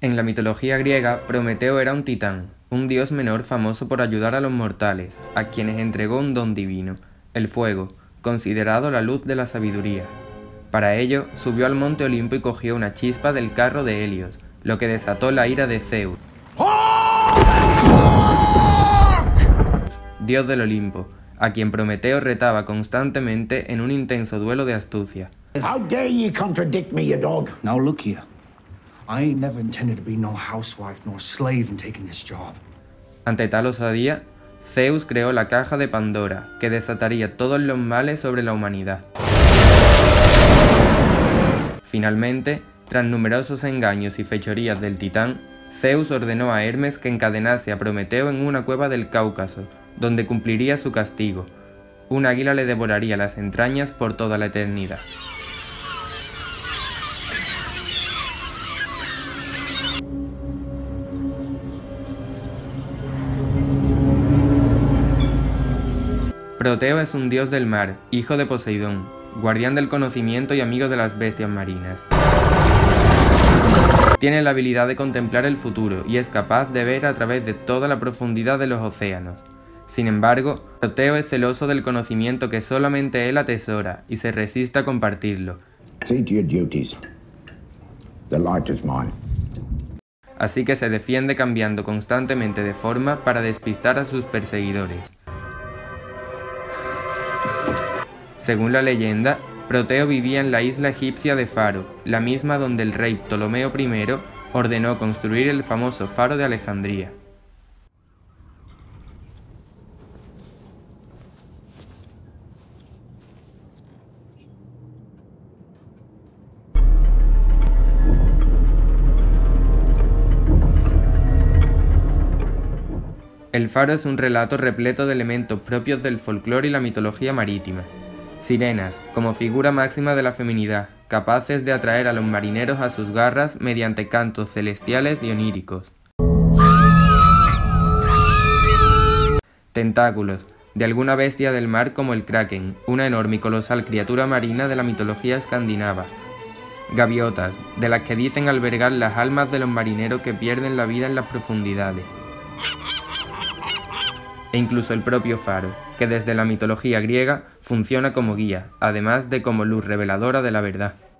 En la mitología griega, Prometeo era un titán, un dios menor famoso por ayudar a los mortales, a quienes entregó un don divino, el fuego, considerado la luz de la sabiduría. Para ello, subió al monte Olimpo y cogió una chispa del carro de Helios, lo que desató la ira de Zeus, dios del Olimpo, a quien Prometeo retaba constantemente en un intenso duelo de astucia. How dare ye contradict me, you dog? Now look here. I ain't never intended to be no housewife nor slave in taking this job. Ante tal osadía, Zeus creó la caja de Pandora, que desataría todos los males sobre la humanidad. Finalmente, tras numerosos engaños y fechorías del titán, Zeus ordenó a Hermes que encadenase a Prometeo en una cueva del Cáucaso, donde cumpliría su castigo. Un águila le devoraría las entrañas por toda la eternidad. Proteo es un dios del mar, hijo de Poseidón, guardián del conocimiento y amigo de las bestias marinas. Tiene la habilidad de contemplar el futuro y es capaz de ver a través de toda la profundidad de los océanos. Sin embargo, Proteo es celoso del conocimiento que solamente él atesora y se resiste a compartirlo. See to your duties. The light is mine. Así que se defiende cambiando constantemente de forma para despistar a sus perseguidores. Según la leyenda, Proteo vivía en la isla egipcia de Faro, la misma donde el rey Ptolomeo I ordenó construir el famoso Faro de Alejandría. El faro es un relato repleto de elementos propios del folclore y la mitología marítima. Sirenas, como figura máxima de la feminidad, capaces de atraer a los marineros a sus garras mediante cantos celestiales y oníricos. Tentáculos, de alguna bestia del mar como el kraken, una enorme y colosal criatura marina de la mitología escandinava. Gaviotas, de las que dicen albergar las almas de los marineros que pierden la vida en las profundidades. E incluso el propio faro, que desde la mitología griega funciona como guía, además de como luz reveladora de la verdad.